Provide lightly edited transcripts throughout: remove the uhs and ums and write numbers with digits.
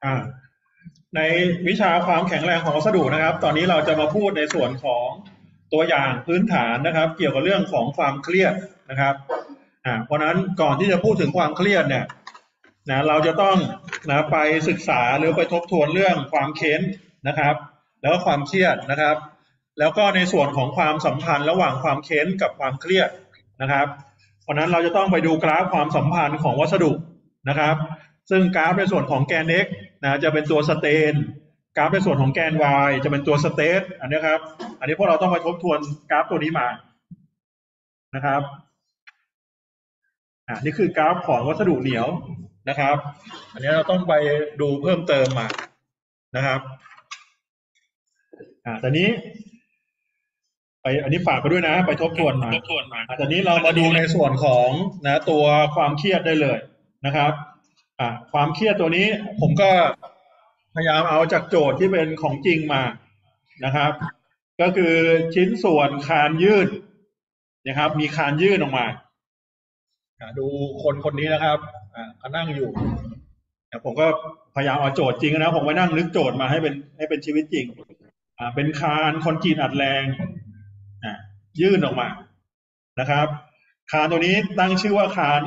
อ่าในวิชาความแข็งแรงของวัสดุนะครับตอนนี้เราจะมาพูดในส่วนของตัวอย่างพื้นฐานนะครับเกี่ยวกับเรื่องของความเครียดนะครับเพราะนั้นก่อนที่จะพูดถึงความเครียดเนี่ยนะเราจะต้องนะไปศึกษาหรือไปทบทวนเรื่องความเค้นนะครับแล้วก็ความเครียดนะครับแล้วก็ในส่วนของความสัมพันธ์ระหว่างความเค้นกับความเครียดนะครับเพราะนั้นเราจะต้องไปดูกราฟความสัมพันธ์ของวัสดุนะครับซึ่งกราฟในส่วนของแกน x นะจะเป็นตัวสเตนกราฟในส่วนของแกน y จะเป็นตัวสเตทอันนี้ครับอันนี้พวกเราต้องไปทบทวนกราฟตัวนี้มานะครับนี่คือกราฟของวัสดุเหนียวนะครับอันนี้เราต้องไปดูเพิ่มเติมมานะครับแต่นี้ไปอันนี้ฝากไปด้วยนะไปทบทวนมาตอนนี้เรามาดูในส่วนของนะตัวความเครียดได้เลยนะครับความเครียดตัวนี้ผมก็พยายามเอาจากโจทย์ที่เป็นของจริงมานะครับก็คือชิ้นส่วนคานยืดนะครับมีคานยืดออกมาดูคนคนนี้นะครับเขานั่งอยู่ผมก็พยายามเอาโจทย์จริงนะผมไปนั่งนึกโจทย์มาให้เป็นชีวิตจริงเป็นคานคอนกรีตอัดแรงยื่นออกมานะครับคานตัวนี้ตั้งชื่อว่าคาน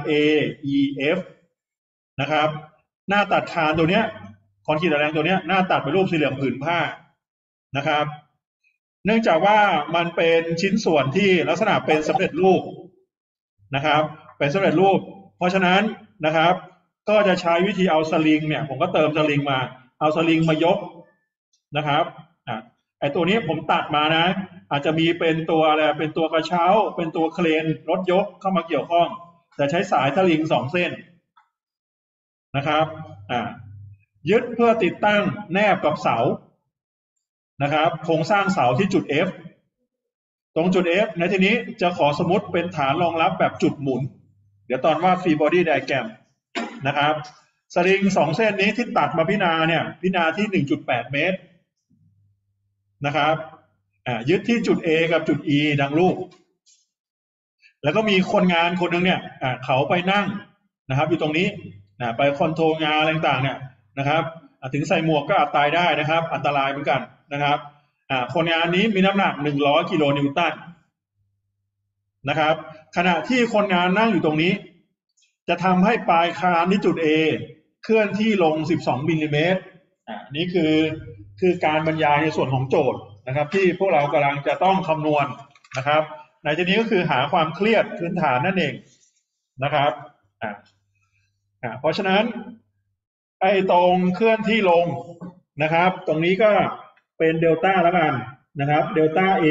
AEF นะครับหน้าตัดคานตัวเนี้ยคอนกรีตอัดแรงตัวเนี้ยหน้าตัดเป็นรูปสี่เหลี่ยมผืนผ้านะครับเนื่องจากว่ามันเป็นชิ้นส่วนที่ลักษณะเป็นสำเร็จรูปนะครับเป็นสำเร็จรูปเพราะฉะนั้นนะครับก็จะใช้วิธีเอาสลิงเนี่ยผมก็เติมสลิงมาเอาสลิงมายกนะครับไอตัวนี้ผมตัดมานะอาจจะมีเป็นตัวอะไรเป็นตัวกระเช้าเป็นตัวเครนรถยกเข้ามาเกี่ยวข้องแต่ใช้สายสลิง2เส้นนะครับยึดเพื่อติดตั้งแนบกับเสานะครับโครงสร้างเสาที่จุด F ตรงจุด F ในที่นี้จะขอสมมติเป็นฐานรองรับแบบจุดหมุนเดี๋ยวตอนว่า free body diagram นะครับสลิง2เส้นนี้ที่ตัดมาพินาเนี่ยพินาที่ 1.8 เมตรนะครับยึดที่จุด A กับจุด E ดังรูปแล้วก็มีคนงานคนหนึ่งเนี่ยเขาไปนั่งนะครับอยู่ตรงนี้ไปคอนโทรลงานอะไรต่างๆเนี่ยนะครับถึงใส่หมวกก็อาจตายได้นะครับอันตรายเหมือนกันนะครับคนงานนี้มีน้ำหนัก100กิโลนิวตันนะครับขณะที่คนงานนั่งอยู่ตรงนี้จะทำให้ปลายคานที่จุด A เคลื่อนที่ลง12มิลลิเมตรนี่คือการบรรยายในส่วนของโจทย์นะครับที่พวกเรากำลังจะต้องคำนวณนะครับในที่นี้ก็คือหาความเครียดพื้นฐานนั่นเองนะครับเพราะฉะนั้นไอ้ตรงเคลื่อนที่ลงนะครับตรงนี้ก็เป็นเดลต้าแล้วกันนะครับเดลต้า A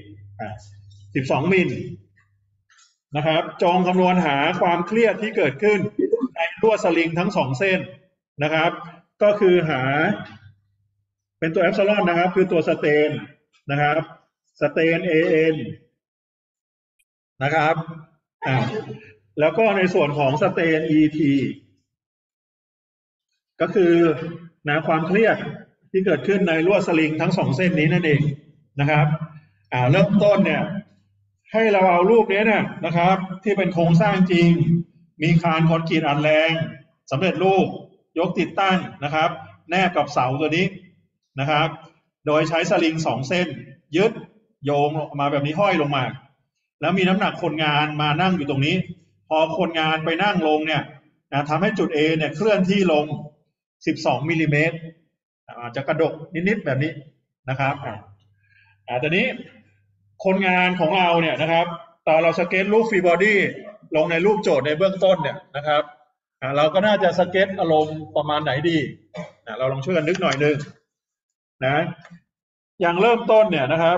12มิลนะครับจงคำนวณหาความเครียดที่เกิดขึ้นในลวดสลิงทั้ง2เส้นนะครับก็คือหาเป็นตัวเอปซิลอนนะครับคือตัวสเตนนะครับสเตน AN นะครับแล้วก็ในส่วนของสเตน EP ก็คือความเครียดที่เกิดขึ้นในลวดสลิงทั้ง2เส้นนี้นั่นเองนะครับเริ่มต้นเนี่ยให้เราเอารูปนี้เนี่ยนะครับที่เป็นโครงสร้างจริงมีคานคอนกรีตอัดแรงสำเร็จรูปยกติดตั้งนะครับแนบกับเสาตัวนี้นะครับโดยใช้สลิง2เส้นยึดโยงออกมาแบบนี้ห้อยลงมาแล้วมีน้ำหนักคนงานมานั่งอยู่ตรงนี้พอคนงานไปนั่งลงเนี่ยทำให้จุด A เนี่ยเคลื่อนที่ลง12มิลลิเมตรอาจจะกระดกนิดๆแบบนี้นะครับตอนนี้คนงานของเราเนี่ยนะครับตอนเราสเก็ตรูปฟรีบอดี้ลงในรูปโจทย์ในเบื้องต้นเนี่ยนะครับเราก็น่าจะสเก็ตอารมณ์ประมาณไหนดีเราลองช่วยกันนึกหน่อยนึงนะอย่างเริ่มต้นเนี่ยนะครับ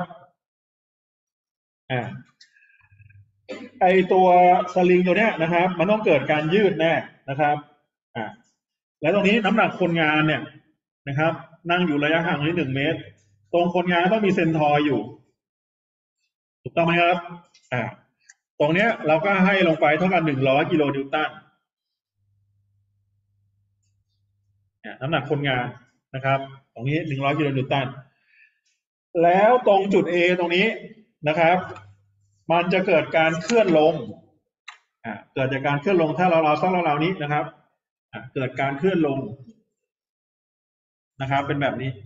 ไอตัวสลิงตัวเนี้ยนะครับมันต้องเกิดการยืดแน่นะครับแล้วตรงนี้น้ำหนักคนงานเนี่ยนะครับนั่งอยู่ระยะห่างนี้1 เมตรตรงคนงานต้องมีเซนทอยอยู่ถูกต้องไหมครับตรงเนี้ยเราก็ให้ลงไปเท่ากับ100กิโลนิวตันน้ำหนักคนงานนะครับตรงนี้100กิโลนิวตันแล้วตรงจุด A ตรงนี้นะครับมันจะเกิดการเคลื่อนลงเกิดจากการเคลื่อนลงถ้าเราสักเรานี้นะครับเกิดการเคลื่อนลงนะครับเป็นแบบนี้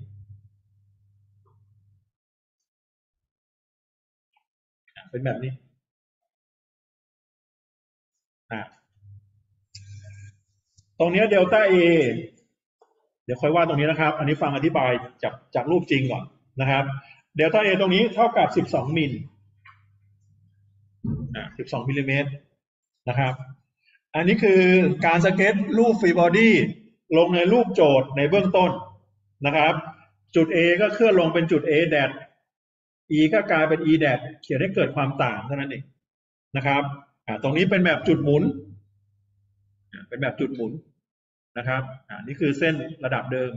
เป็นแบบนี้ตรงนี้เดลต้าเอเดี๋ยวค่อยว่าตรงนี้นะครับอันนี้ฟังอธิบายจากรูปจริงก่อนนะครับเดลต้าเอตรงนี้เท่ากับ12มิล12มิลลิเมตรนะครับอันนี้คือการสเก็ตรูปฟรีบอดี้ลงในรูปโจทย์ในเบื้องต้นนะครับจุด A ก็เคลื่อนลงเป็นจุด A แดด E ก็กลายเป็น E แดดเขียนให้เกิดความต่างเท่านั้นเองนะครับตรงนี้เป็นแบบจุดหมุนเป็นแบบจุดหมุนนะครับนี่คือเส้นระดับเดิม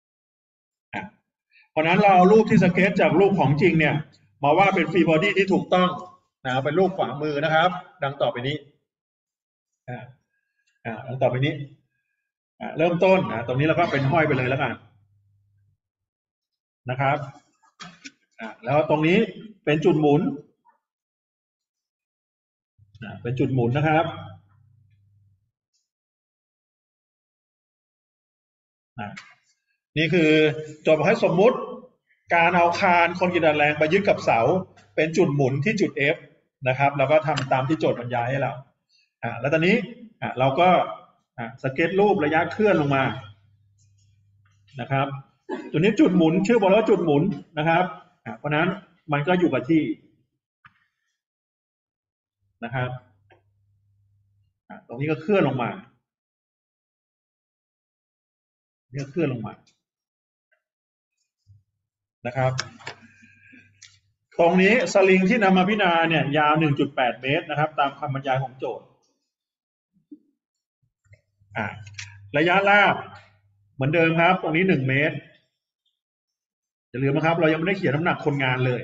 เพราะนั้นเราเอารูปที่สเก็ตจากรูปของจริงเนี่ยมาว่าเป็นฟรีบอดี้ที่ถูกต้องเป็นรูปขวามือนะครับ ดังต่อไปนี้ดังต่อไปนี้เริ่มต้นตรงนี้เราก็เป็นห้อยไปเลยแล้วกันนะครับแล้วตรงนี้เป็นจุดหมุนเป็นจุดหมุนนะครับนี่คือโจทย์บอกให้สมมุติการเอาคานคอนกรีตอัดแรงมายึดกับเสาเป็นจุดหมุนที่จุด F นะครับเราก็ทำตามที่โจทย์บรรยายให้เราแล้วตอนนี้เราก็สเก็ตรูประยะเคลื่อนลงมานะครับตัวนี้จุดหมุนชื่อบอกว่าจุดหมุนนะครับเพราะนั้นมันก็อยู่กับที่นะครับตรงนี้ก็เคลื่อนลงมานี่ก็เคลื่อนลงมานะครับตรงนี้สลิงที่นำมาพิจารณาเนี่ยยาว 1.8 เมตรนะครับตามคำบรรยายของโจทย์ระยะลากเหมือนเดิมครับตรงนี้1 เมตรอย่าลืมนะครับเรายังไม่ได้เขียนน้ำหนักคนงานเลย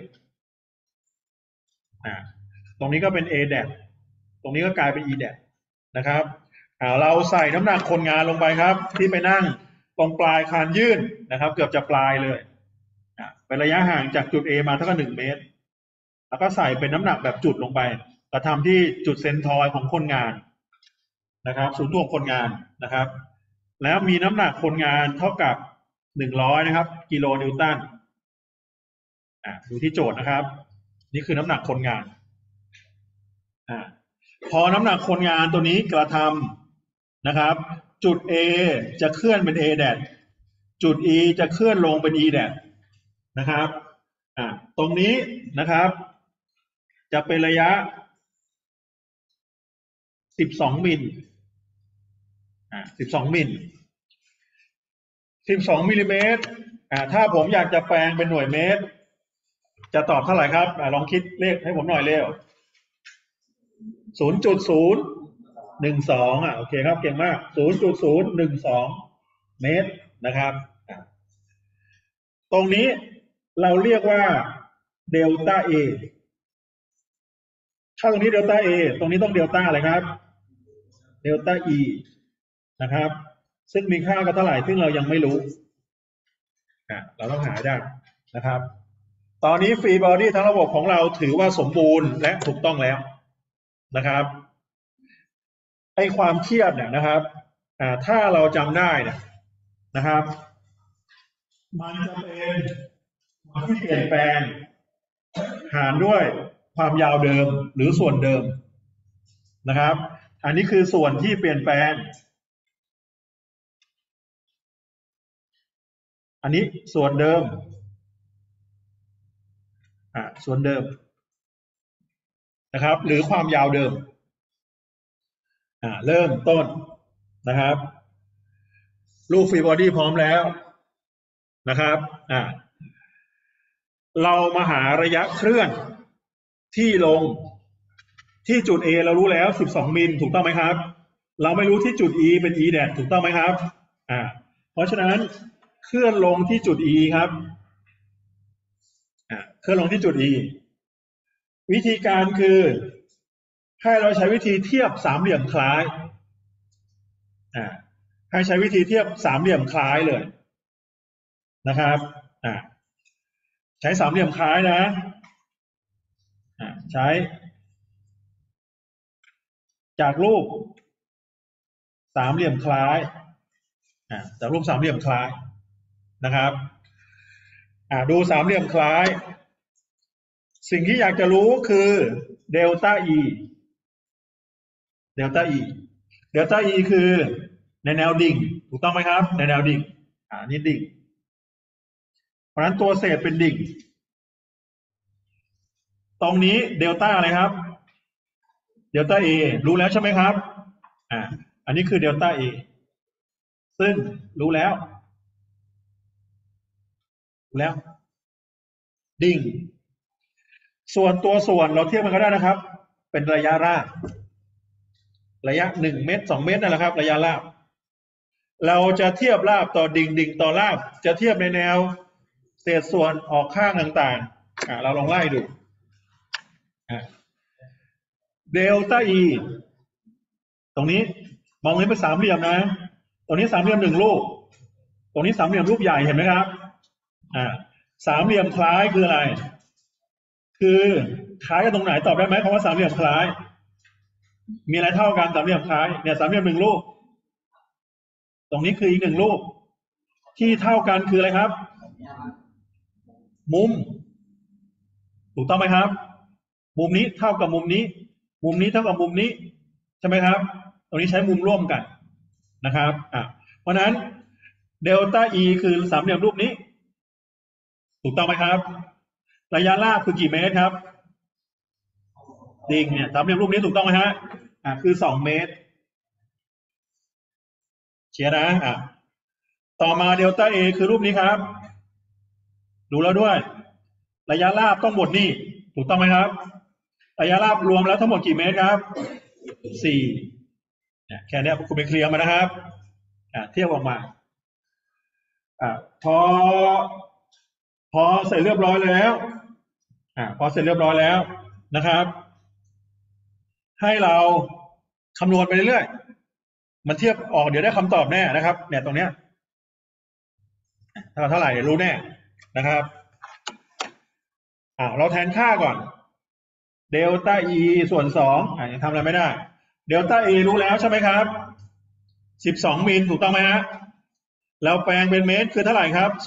ตรงนี้ก็เป็น A แดดตรงนี้ก็กลายเป็น E แดดนะครับเราใส่น้ำหนักคนงานลงไปครับที่ไปนั่งตรงปลายคานยื่นนะครับเกือบจะปลายเลยเป็นระยะห่างจากจุด A มาเท่ากับ1 เมตรแล้วก็ใส่เป็นน้ำหนักแบบจุดลงไปกระทำที่จุดเซนทอยของคนงานนะครับศูนย์ถ่วงคนงานนะครับแล้วมีน้ำหนักคนงานเท่ากับ100นะครับกิโลนิวตันดูที่โจทย์นะครับนี่คือน้ำหนักคนงานพอน้ำหนักคนงานตัวนี้กระทำนะครับจุด A จะเคลื่อนเป็น A แดดจุด E จะเคลื่อนลงเป็น E แดดนะครับตรงนี้นะครับจะเป็นระยะ12 มิล12 มิล12 มิลลิเมตรถ้าผมอยากจะแปลงเป็นหน่วยเมตรจะตอบเท่าไหร่ครับลองคิดเลขให้ผมหน่อยเร็ว 0.012โอเคครับเก่งมาก 0.012 เมตรนะครับตรงนี้เราเรียกว่าเดลต้า A ถ้าตรงนี้เดลต้า A ตรงนี้ต้องเดลต้าอะไรครับเดลต้า E นะครับซึ่งมีค่าก็เท่าไหร่ซึ่งเรายังไม่รู้เราต้องหาได้นะครับตอนนี้ฟรีบอดี้ทั้งระบบของเราถือว่าสมบูรณ์และถูกต้องแล้วนะครับไอ้ความเครียดเนี่ยนะครับถ้าเราจำได้เนี่ยนะครับมันจะเป็นความที่เปลี่ยนแปลงหารด้วยความยาวเดิมหรือส่วนเดิมนะครับอันนี้คือส่วนที่เปลี่ยนแปลงอันนี้ส่วนเดิมส่วนเดิมนะครับหรือความยาวเดิมเริ่มต้นนะครับรูปฟรีบอดี้พร้อมแล้วนะครับเรามาหาระยะเคลื่อนที่ลงที่จุด A เรารู้แล้ว12 มิลถูกต้องไหมครับเราไม่รู้ที่จุด E เป็น E แดดถูกต้องไหมครับเพราะฉะนั้นเคลื่อนลงที่จุด E ครับเคลื่อนลงที่จุด E วิธีการคือให้เราใช้วิธีเทียบสามเหลี่ยมคล้ายให้ใช้วิธีเทียบสามเหลี่ยมคล้ายเลยนะครับใช้สามเหลี่ยมคล้ายนะใช้จากรูปสามเหลี่ยมคล้ายจากรูปสามเหลี่ยมคล้ายนะครับดูสามเหลี่ยมคล้ายสิ่งที่อยากจะรู้คือเดลต้า E เดลต้า E เดลต้า E คือในแนวดิ่งถูกต้องไหมครับในแนวดิ่งนี่ดิ่งเพราะฉะนั้นตัวเศษเป็นดิ่งตรงนี้เดลต้าอะไรครับเดลต้า A รู้แล้วใช่ไหมครับอันนี้คือเดลต้า A ซึ่งรู้แล้วดิ่งส่วนตัวส่วนเราเทียบมันก็ได้นะครับเป็นระยะราบระยะ1 เมตร 2 เมตรนั่นแหละครับระยะราบเราจะเทียบราบต่อดิ่งต่อราบจะเทียบในแนวเศษส่วนออกข้างต่างๆเราลองไล่ดูเดลต้า E ตรงนี้มองเห็นเป็นสามเหลี่ยมนะตรงนี้สามเหลี่ยม1 ลูกตรงนี้สามเหลี่ยมรูปใหญ่เห็นไหมครับสามเหลี่ยมคล้ายคืออะไรคือคล้ายกันตรงไหนตอบได้ไหมคำว่าสามเหลี่ยมคล้ายมีอะไรเท่ากันสามเหลี่ยมคล้ายเนี่ยสามเหลี่ยม1 ลูกตรงนี้คืออีก1 ลูกที่เท่ากันคืออะไรครับมุมถูกต้องไหมครับมุมนี้เท่ากับมุมนี้มุมนี้เท่ากับมุมนี้ใช่ไหมครับตรงนี้ใช้มุมร่วมกันนะครับเพราะฉะนั้นเดลต้า E คือสามเหลี่ยมรูปนี้ถูกต้องไหมครับระยะราบคือกี่เมตรครับดิ่งเนี่ยสามเหลี่ยมรูปนี้ถูกต้องไหมฮะคือ2 เมตรเชียร์นะต่อมาเดลต้า A คือรูปนี้ครับดูแล้วด้วยระยะราบต้องหมดนี่ถูกต้องไหมครับระยะราบรวมแล้วทั้งหมดกี่เมตรครับ4แค่นี้คุณไปเคลียร์มานะครับเทียบออกมาพอเสร็จเรียบร้อยแล้วพอเสร็จเรียบร้อยแล้วนะครับให้เราคำนวณไปเรื่อยๆมันเทียบออกเดี๋ยวได้คำตอบแน่นะครับเนี่ยตรงเนี้ยเท่าไหร่รู้แน่นะครับเราแทนค่าก่อนเดลต้า E ส่วน2ยังทำอะไรไม่ได้เดลต้า A รู้แล้วใช่ไหมครับ12 มิลถูกต้องไหมฮะแล้วแปลงเป็นเมตรคือเท่าไหร่ครับ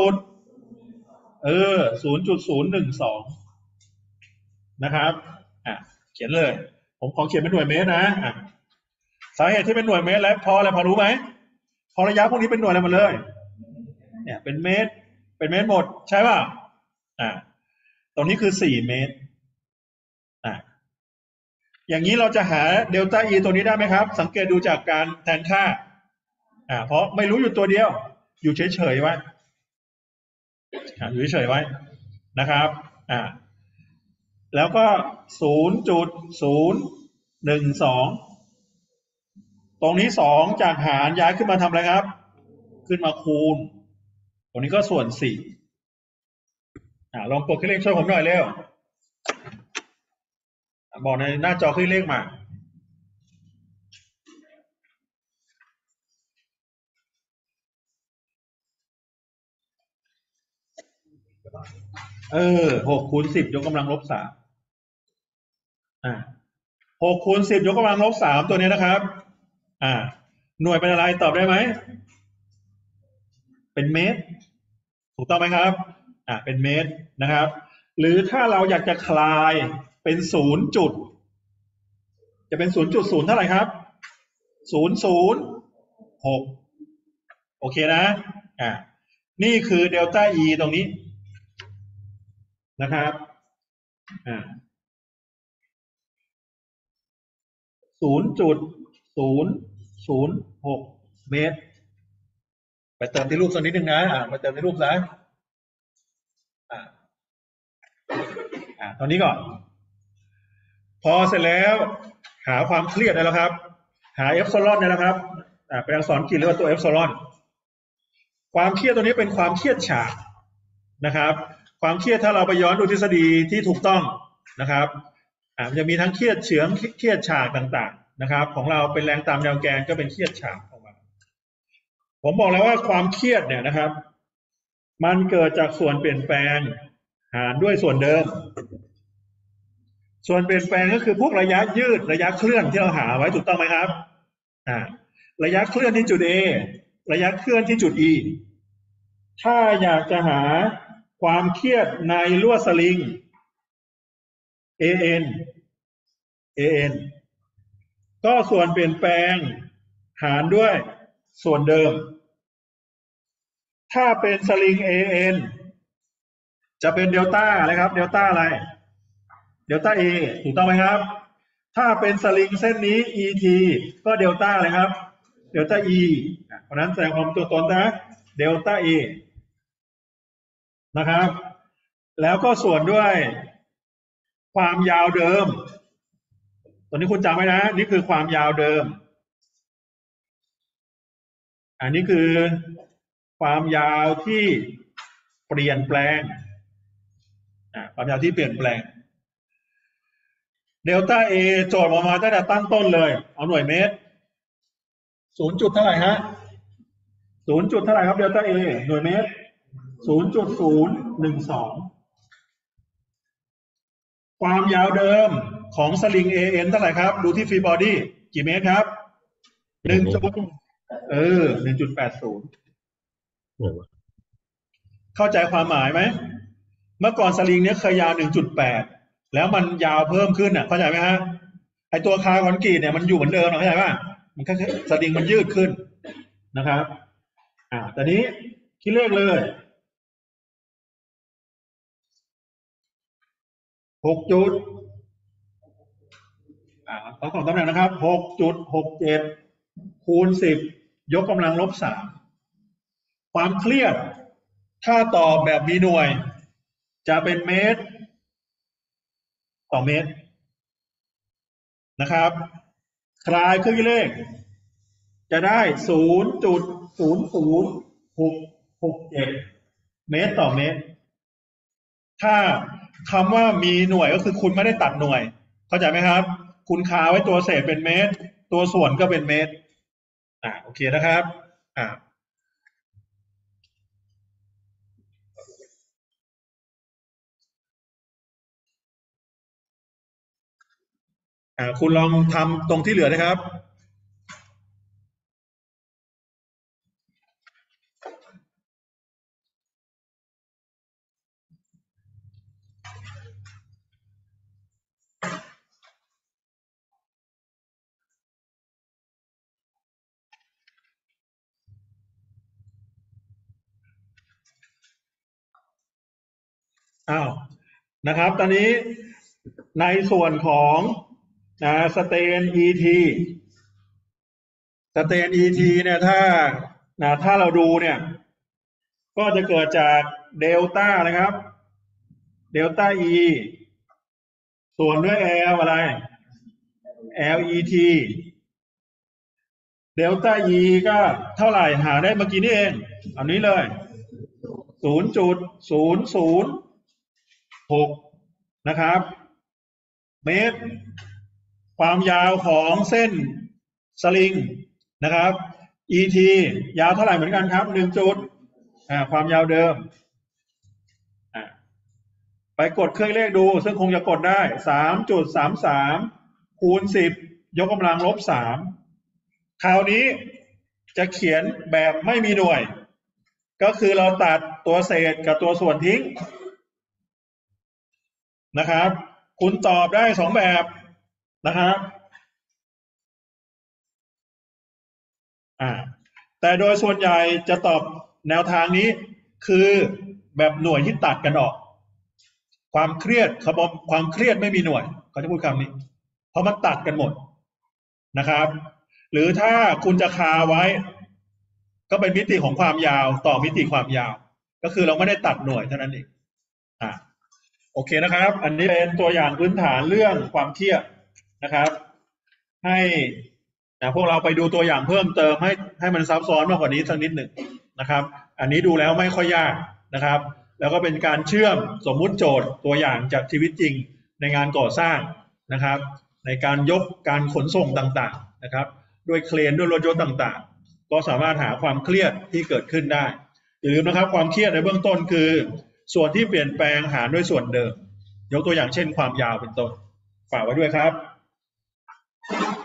0.012นะครับเขียนเลยผมขอเขียนเป็นหน่วยเมตรนะสาเหตุที่เป็นหน่วยเมตรแล้วพออะไรพอรู้ไหมพอระยะพวกนี้เป็นหน่วยอะไรหมดเลยเนี่ยเป็นเมตรหมดใช่ป่ะตรงนี้คือ4 เมตรอย่างนี้เราจะหาเดลต้า E ตัวนี้ได้ไหมครับสังเกตดูจากการแทนค่าเพราะไม่รู้อยู่ตัวเดียวอยู่เฉยๆไว้อยู่เฉยๆไว้นะครับแล้วก็0.012ตรงนี้2จากหารย้ายขึ้นมาทำอะไรครับขึ้นมาคูณตรงนี้ก็ส่วน4ลองกดเครื่องเลขช่วยผมหน่อยเร็วบอกในหน้าจอเครื่องเลขมา6 คูณ 10 ยกกำลังลบ 3 6 คูณ 10 ยกกำลังลบ 3ตัวนี้นะครับหน่วยเป็นอะไรตอบได้ไหมเป็นเมตรถูกต้องไหมครับเป็นเมตรนะครับหรือถ้าเราอยากจะคลายเป็น0จุดจะเป็น 0.0 เท่าไหร่ครับ006โอเคนะนี่คือเดลต้า E ตรงนี้นะครับ0.006 เมตรไปเติมที่รูปสักนิดนึงนะไปเติมที่รูปซะตอนนี้ก่อนพอเสร็จแล้วหาความเครียดได้แล้วครับหาเอฟซลอนได้แล้วครับเป็นอักษรกรีกเรียกว่าตัวเอฟซลอนความเครียดตัวนี้เป็นความเครียดฉากนะครับความเครียดถ้าเราไปย้อนดูทฤษฎีที่ถูกต้องนะครับมันจะมีทั้งเครียดเฉืองเครียดฉากต่างๆนะครับของเราเป็นแรงตามแนวแกนก็เป็นเครียดฉากออกมาผมบอกแล้วว่าความเครียดเนี่ยนะครับมันเกิดจากส่วนเปลี่ยนแปลงหารด้วยส่วนเดิมส่วนเปลี่ยนแปลงก็คือพวกระยะยืดระยะเคลื่อนที่เราหาไว้ถูกต้องไหมครับระยะเคลื่อนที่จุด A ระยะเคลื่อนที่จุด E ถ้าอยากจะหาความเครียดในลวดสลิง an ก็ส่วนเปลี่ยนแปลงหารด้วยส่วนเดิมถ้าเป็นสลิง an จะเป็นเดลต้าอะไรครับเดลต้าอะไรเดลต้า a ถูกต้องไหมครับถ้าเป็นสลิงเส้นนี้ et ก็เดลต้าอะไรครับเดลต้า e เพราะนั้นแสดงความตัวตนนะเดลต้า a นะครับแล้วก็ส่วนด้วยความยาวเดิมตัวนี้คุณจำไว้นะนี่คือความยาวเดิมอันนี้คือความยาวที่เปลี่ยนแปลงความยาวที่เปลี่ยนแปลงเดลต้า a โจทย์ออกมาตั้งแต่ตั้งต้นเลยเอาหน่วยเมตร0จุดเท่าไหร่ฮะ0จุดเท่าไหร่ครับเดลต้า a หน่วยเมตร 0.012 ความยาวเดิมของสลิง an เท่าไหร่ครับดูที่ฟรีบอดี้กี่เมตรครับ1.1.80เข้าใจความหมายไหมเมื่อก่อนสลิงเนี้ยเคยยาว 1.8 แล้วมันยาวเพิ่มขึ้นเข้าใจไหมฮะไอตัวคาร์คอนกรีตเนี่ยมันอยู่เหมือนเดิมเข้าใจป่ะมันแค่สลิงมันยืดขึ้นนะครับตอนนี้คิดเลขเลย6 จุดต้องของตำแหน่งนะครับ 6.67 คูณ 10 ยกกำลังลบ 3ความเครียดถ้าตอบแบบมีหน่วยจะเป็นเมตรต่อเมตรนะครับคลายเครื่องคิดเลขจะได้ 0.00667 เมตรต่อเมตรถ้าคำว่ามีหน่วยก็คือคุณไม่ได้ตัดหน่วยเข้าใจไหมครับคุณคาไว้ตัวเศษเป็นเมตรตัวส่วนก็เป็นเมตรโอเคนะครับคุณลองทำตรงที่เหลือนะครับนะครับตอนนี้ในส่วนของสเตน ET สเตน ET เนี่ยถ้าเราดูเนี่ยก็จะเกิดจากเดลต้านะครับเดลต้า E ส่วนด้วย L อะไร LET เดลต้า E ก็เท่าไหร่หาได้เมื่อกี้นี่เองอันนี้เลย 0.006 นะครับเมตรความยาวของเส้นสลิงนะครับ ET ยาวเท่าไหร่เหมือนกันครับ1 จุดความยาวเดิมไปกดเครื่องเลขดูซึ่งคงจะกดได้ 3.33 คูณ 10 ยกกำลังลบ 3คราวนี้จะเขียนแบบไม่มีหน่วยก็คือเราตัดตัวเศษกับตัวส่วนทิ้งนะครับคุณตอบได้2แบบนะครับแต่โดยส่วนใหญ่จะตอบแนวทางนี้คือแบบหน่วยที่ตัดกันออกความเครียดเขาบอกความเครียดไม่มีหน่วยเขาจะพูดคำนี้เพราะมันตัดกันหมดนะครับหรือถ้าคุณจะคาไว้ก็เป็นมิติของความยาวต่อมิติความยาวก็คือเราไม่ได้ตัดหน่วยเท่านั้นเองโอเคนะครับอันนี้เป็นตัวอย่างพื้นฐานเรื่องความเครียดนะครับให้พวกเราไปดูตัวอย่างเพิ่มเติมให้มันซับซ้อนมากกว่านี้สักนิดหนึ่งนะครับอันนี้ดูแล้วไม่ค่อยยากนะครับแล้วก็เป็นการเชื่อมสมมุติโจทย์ตัวอย่างจากชีวิตจริงในงานก่อสร้างนะครับในการยกการขนส่งต่างๆนะครับด้วยเครนด้วยรถยนต์ต่างๆก็สามารถหาความเครียดที่เกิดขึ้นได้อย่าลืมนะครับความเครียดในเบื้องต้นคือส่วนที่เปลี่ยนแปลงหารด้วยส่วนเดิมยกตัวอย่างเช่นความยาวเป็นต้นฝากไว้ด้วยครับ